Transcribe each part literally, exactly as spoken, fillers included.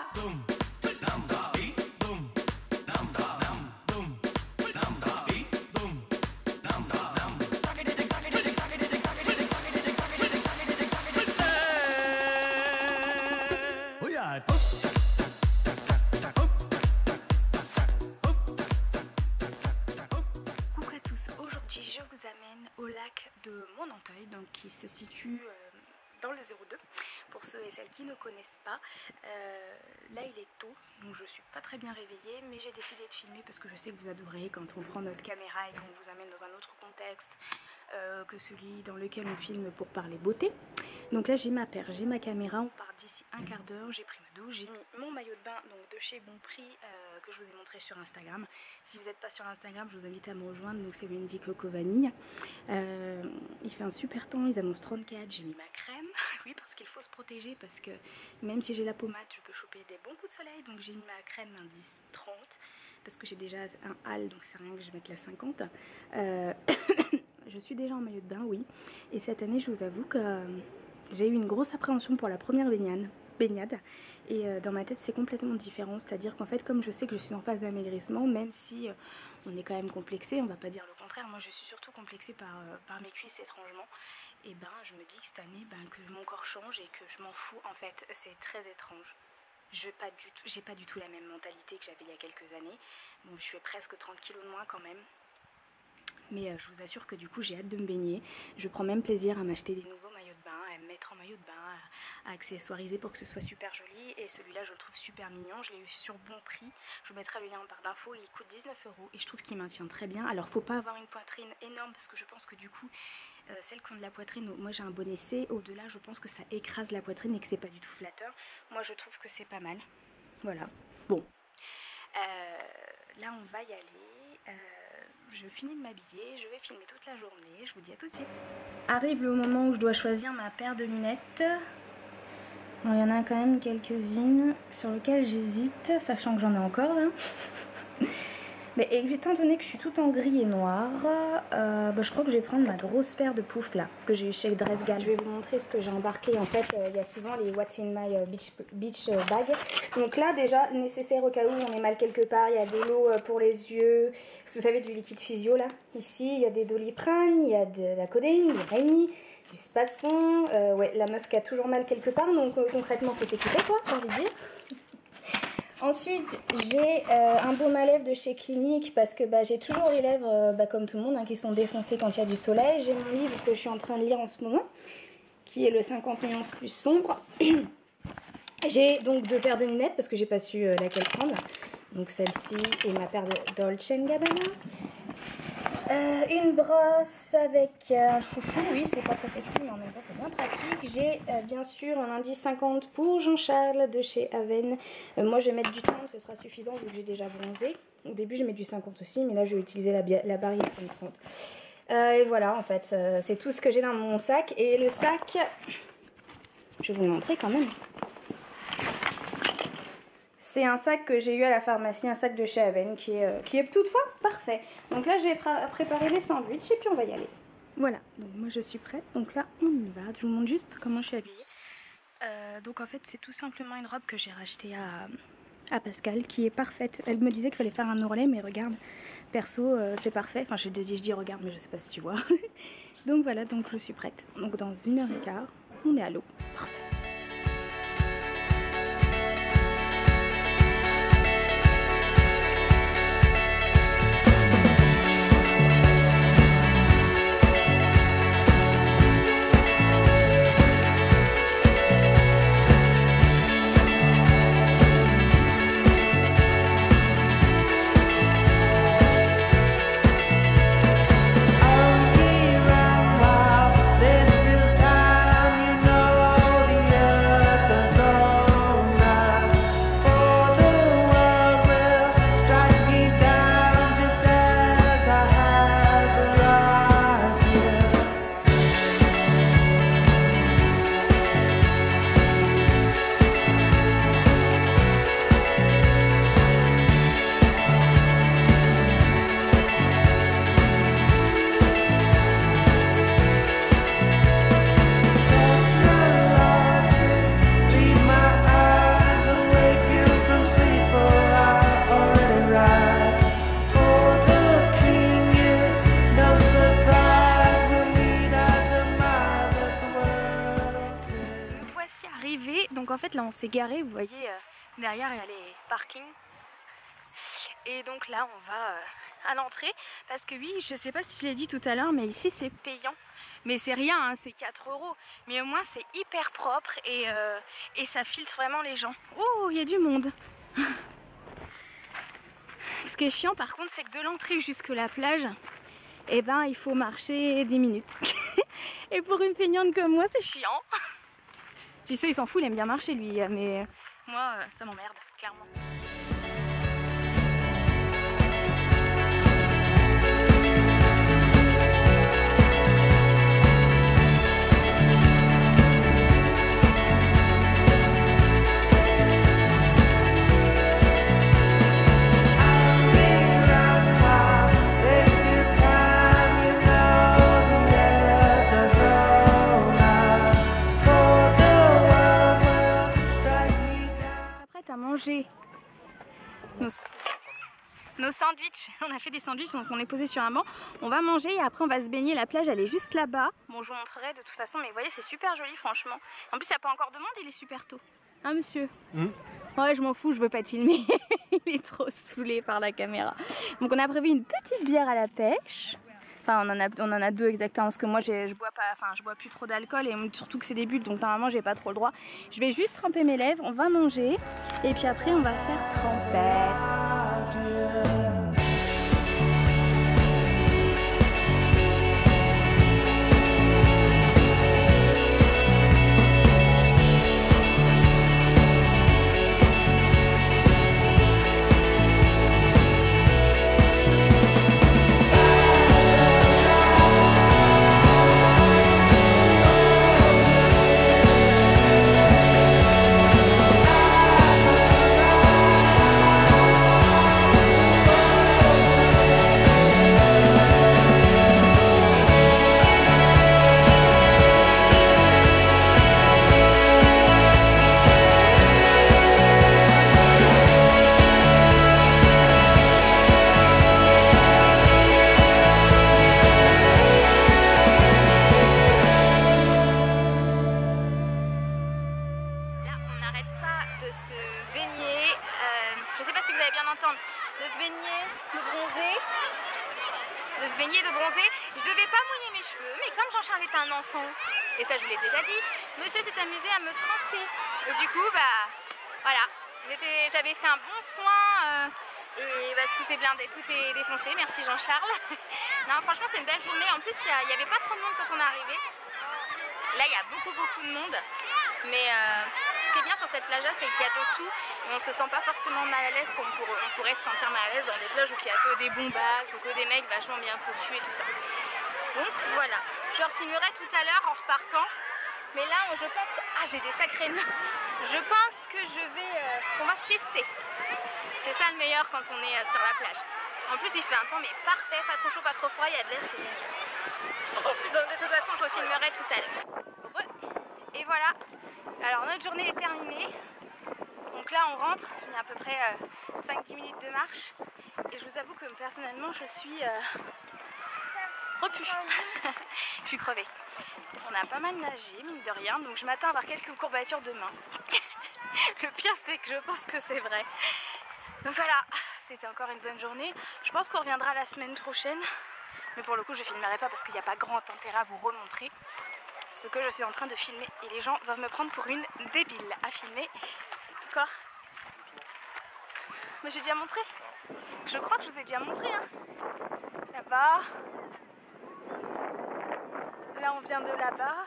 Aujourd'hui je vous amène au lac de Monanteuil, donc qui se situe euh, dans le zéro deux pour ceux et celles qui ne connaissent pas. Euh, là il est tôt, donc je suis pas très bien réveillée, mais j'ai décidé de filmer parce que je sais que vous adorez quand on prend notre caméra et qu'on vous amène dans un autre contexte euh, que celui dans lequel on filme pour parler beauté. Donc là j'ai ma paire, j'ai ma caméra, on part d'ici un quart d'heure, j'ai pris ma douche, j'ai mis mon maillot de bain donc de chez Bonprix euh, que je vous ai montré sur Instagram. Si vous n'êtes pas sur Instagram, je vous invite à me rejoindre, donc c'est Wendy Coco Vanille. Euh, il fait un super temps, ils annoncent trente-quatre, j'ai mis ma crème, oui parce qu'il faut se protéger parce que même si j'ai la pommade, je peux choper des bons coups de soleil, donc j'ai mis ma crème indice trente parce que j'ai déjà un hal, donc c'est rien que je mette la cinquante. Euh, je suis déjà en maillot de bain, oui, et cette année je vous avoue que euh, j'ai eu une grosse appréhension pour la première baignade. baignade et euh, dans ma tête c'est complètement différent, c'est à dire qu'en fait comme je sais que je suis en phase d'amaigrissement, même si euh, on est quand même complexé, on va pas dire le contraire, moi je suis surtout complexée par, euh, par mes cuisses étrangement, et ben je me dis que cette année ben, que mon corps change et que je m'en fous, en fait c'est très étrange. Je pas du tout, j'ai pas du tout la même mentalité que j'avais il y a quelques années, bon, je fais presque trente kilos de moins quand même. Mais euh, je vous assure que du coup j'ai hâte de me baigner. Je prends même plaisir à m'acheter des nouveaux maillots de bain, à me mettre en maillot de bain, à, à accessoiriser pour que ce soit super joli. Et celui-là je le trouve super mignon, je l'ai eu sur bon prix. Je vous mettrai le lien en barre d'infos, il coûte dix-neuf euros et je trouve qu'il maintient très bien. Alors faut pas avoir une poitrine énorme parce que je pense que du coup, euh, celles qui ont de la poitrine, moi j'ai un bonnet C, au-delà je pense que ça écrase la poitrine et que c'est pas du tout flatteur. Moi je trouve que c'est pas mal. Voilà, bon. Euh, là on va y aller. Euh, Je finis de m'habiller, je vais filmer toute la journée, je vous dis à tout de suite. Arrive le moment où je dois choisir ma paire de lunettes. Alors, il y en a quand même quelques-unes sur lesquelles j'hésite, sachant que j'en ai encore. Hein. Mais étant donné que je suis toute en gris et noir, euh, bah, je crois que je vais prendre ma grosse paire de poufs là, que j'ai eu chez Dressgal. Je vais vous montrer ce que j'ai embarqué. En fait, euh, il y a souvent les What's in my beach, beach bag. Donc là, déjà, nécessaire au cas où on est mal quelque part. Il y a de l'eau pour les yeux. Vous savez, du liquide physio là. Ici, il y a des Doliprane, il y a de la codéine, du Rémi, du Spasfon. Euh, ouais, la meuf qui a toujours mal quelque part. Donc euh, concrètement, faut s'équiper quoi, j'ai envie de dire. Ensuite, j'ai euh, un baume à lèvres de chez Clinique parce que bah, j'ai toujours les lèvres, euh, bah, comme tout le monde, hein, qui sont défoncées quand il y a du soleil. J'ai mon livre que je suis en train de lire en ce moment, qui est le cinquante nuances plus sombre. J'ai donc deux paires de lunettes parce que j'ai pas su euh, laquelle prendre. Donc celle-ci et ma paire de Dolce and Gabbana. Euh, une brosse avec un chouchou, oui c'est pas très sexy mais en même temps c'est bien pratique. J'ai euh, bien sûr un indice cinquante pour Jean-Charles de chez Aven. Euh, moi je vais mettre du trente, ce sera suffisant vu que j'ai déjà bronzé. Au début je mets du cinquante aussi mais là je vais utiliser la, la barrière trente. Euh, et voilà en fait euh, c'est tout ce que j'ai dans mon sac. Et le sac, je vais vous le montrer quand même. C'est un sac que j'ai eu à la pharmacie, un sac de chez Aven qui est, euh, qui est toutefois parfait. Donc là, je vais préparer les sandwichs et puis on va y aller. Voilà, donc moi je suis prête. Donc là, on y va. Je vous montre juste comment je suis habillée. Euh, donc en fait, c'est tout simplement une robe que j'ai rachetée à, à Pascal qui est parfaite. Elle me disait qu'il fallait faire un ourlet, mais regarde, perso, euh, c'est parfait. Enfin, je, je dis regarde, mais je sais pas si tu vois. Donc voilà, donc je suis prête. Donc dans une heure et quart, on est à l'eau. Parfait. voici arrivés. Donc en fait là on s'est garé, vous voyez euh, derrière il y a les parkings. Et donc là on va euh, à l'entrée parce que oui, je sais pas si je l'ai dit tout à l'heure, mais ici c'est payant. Mais c'est rien, hein, c'est quatre euros. Mais au moins c'est hyper propre et, euh, et ça filtre vraiment les gens. Oh, il y a du monde. Ce qui est chiant par contre, c'est que de l'entrée jusque la plage, eh ben il faut marcher dix minutes. Et pour une feignante comme moi, c'est chiant. Je sais, il s'en fout, il aime bien marcher lui, mais moi ça m'emmerde, clairement. Nos, nos sandwichs, on a fait des sandwichs donc on est posé sur un banc, on va manger et après on va se baigner, la plage elle est juste là-bas. Bon je vous montrerai de toute façon mais vous voyez c'est super joli franchement. En plus il n'y a pas encore de monde, il est super tôt. Hein monsieur? mmh. Ouais je m'en fous, je veux pas te filmer, il est trop saoulé par la caméra. Donc on a prévu une petite bière à la pêche. Enfin on en a, on en a deux exactement parce que moi je bois pas, enfin je bois plus trop d'alcool et surtout que c'est des bulles donc normalement j'ai pas trop le droit. Je vais juste tremper mes lèvres, on va manger et puis après on va faire tremper. de se baigner, de bronzer. Je devais pas mouiller mes cheveux, mais comme Jean-Charles est un enfant, et ça je vous l'ai déjà dit, monsieur s'est amusé à me tremper. Et du coup, bah voilà, j'avais fait un bon soin euh, et bah, tout, est blindé, tout est défoncé. Merci Jean-Charles. Non, franchement, c'est une belle journée. En plus, il n'y avait pas trop de monde quand on est arrivé. Là, il y a beaucoup, beaucoup de monde. Mais euh, ce qui est bien sur cette plage-là, c'est qu'il y a de tout. Et on ne se sent pas forcément mal à l'aise comme on, pour, on pourrait se sentir mal à l'aise dans des plages où il y a que des bombasses ou que des mecs vachement bien foutus et tout ça. Donc voilà, je refilmerai tout à l'heure en repartant. Mais là, je pense que... Ah, j'ai des sacrés nœuds. Je pense que je vais... Euh, on va siester. C'est ça le meilleur quand on est euh, sur la plage. En plus, il fait un temps mais parfait, pas trop chaud, pas trop froid, il y a de l'air, c'est génial. Donc de toute façon, je refilmerai tout à l'heure. Et voilà. Alors notre journée est terminée. Donc là, on rentre. Il y a à peu près euh, cinq dix minutes de marche. Et je vous avoue que personnellement, je suis euh, repue. Je suis crevée. On a pas mal nagé, mine de rien. Donc je m'attends à avoir quelques courbatures demain. Le pire, c'est que je pense que c'est vrai. Donc voilà, c'était encore une bonne journée. Je pense qu'on reviendra la semaine prochaine. Mais pour le coup, je ne filmerai pas parce qu'il n'y a pas grand intérêt à vous remontrer ce que je suis en train de filmer. Et les gens doivent me prendre pour une débile à filmer. Quoi? Mais j'ai déjà montré. Je crois que je vous ai déjà montré. Hein. Là-bas. Là, on vient de là-bas.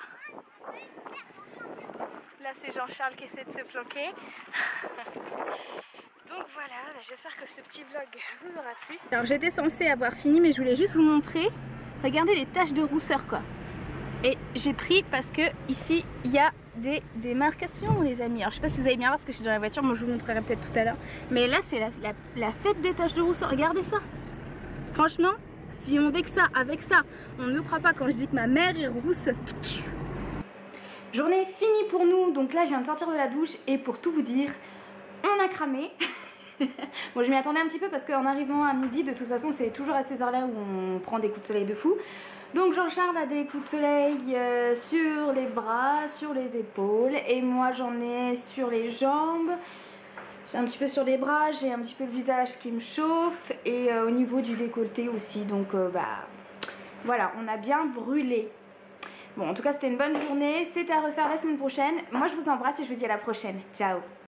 Là, c'est Jean-Charles qui essaie de se planquer. Donc voilà, j'espère que ce petit vlog vous aura plu. Alors j'étais censée avoir fini mais je voulais juste vous montrer. Regardez les taches de rousseur quoi. Et j'ai pris parce que ici il y a des démarcations les amis. Alors je sais pas si vous allez bien voir parce que je suis dans la voiture, moi je vous montrerai peut-être tout à l'heure. Mais là c'est la, la, la fête des taches de rousseur, regardez ça. Franchement, si on dit que ça, avec ça, on ne me croit pas quand je dis que ma mère est rousse. Journée finie pour nous, donc là je viens de sortir de la douche et pour tout vous dire, on a cramé. Bon, je m'y attendais un petit peu parce qu'en arrivant à midi, de toute façon, c'est toujours à ces heures-là où on prend des coups de soleil de fou. Donc Jean-Charles a des coups de soleil euh, sur les bras, sur les épaules, et moi j'en ai sur les jambes. J'ai un petit peu sur les bras, j'ai un petit peu le visage qui me chauffe, et euh, au niveau du décolleté aussi. Donc euh, bah voilà, on a bien brûlé. Bon, en tout cas, c'était une bonne journée. C'était à refaire la semaine prochaine. Moi, je vous embrasse et je vous dis à la prochaine. Ciao!